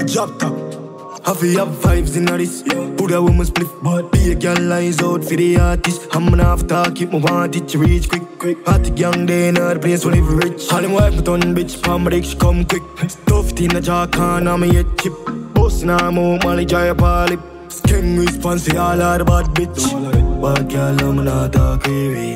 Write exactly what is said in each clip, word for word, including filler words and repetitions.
DropTop. Have you have vibes in this? Put a woman split, but be a girl lies out for the artist. I'm gonna have to keep my want it to reach quick, quick. Hot young day in the place will live rich. All them wife me turn bitch, palm my dick she come quick. Stuffed in the jar can on me head chip. Boss now move Molly dry up all lip. Skeng response all of the bad bitch. Bad girl I'm not talking away.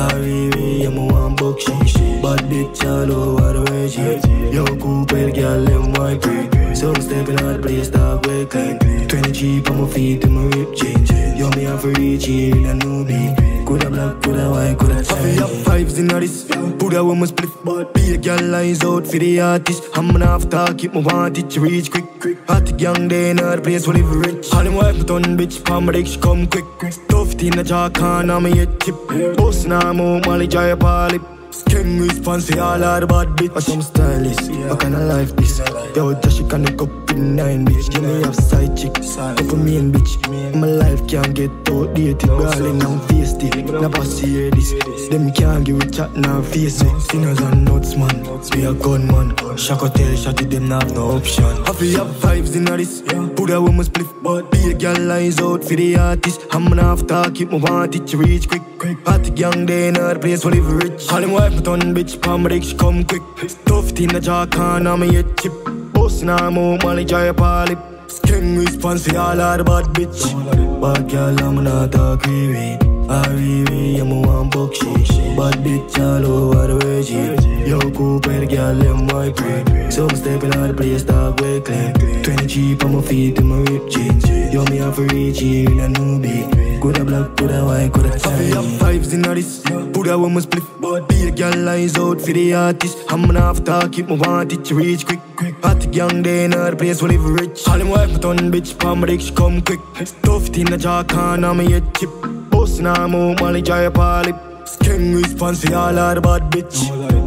I am a one buck she. Bad bitch all over the way she. Yo cool girl them white grey. So I'm stepping out the place that way clean. Twenty cheap on my feet and my rib change. Yo me have to reach here in a new beat. Coulda black, coulda white, coulda change. I feel have vibes in this. Put a woman split, but be a girl lies out for the artist. I'm gonna have to keep my want it to reach quick, quick. Hot young day in the place will live rich. All them wife me turn bitch, palm my dick she come quick. Stuffed in the jar can on me head chip. Boss now move Molly dry up all lip. Skeng response all of the bad bitch. But I'm stylish, how can I life this? Yo, just she can look up in nine bitch. Give me a side chick, up for me and bitch. My life can't get outdated, darling, I'm faced it. Never see hear this. Them can't give a chat now face it. Sinners and nuts man, be a gunman. Shock hotel, shot it, them not have no option. I feel have vibes in this. Put a woman split, but be a girl lies out for the artist. I'm gonna have to keep my want it to reach quick, quick. Hot young day in the place will live rich. All them wife me turn bitch, palm my dick she come quick. Stuffed in the jar can on me head chip. Boss now move Molly dry up all lip. Skeng response all of the bad bitch. Bad girl I'm not talking away. I am a one buck she. Bad bitch all over the way she. Yo cool girl them white grey. So I'm stepping out the place that way clean. Twenty cheap on my feet and my rib jeans. Yo me have to reach here in a new beat. Coulda black, coulda white, coulda change. I feel have vibes in this. Put a woman split, but be a girl lies out for the artist. I'm gonna have to keep my want it to reach quick, quick. Hot young day in the place will live rich. All them wife me turn bitch, palm my dick she come quick. Stuffed in the jar can on me head chip. Boss now move Molly dry up all lip. Skeng response all of the bad bitch.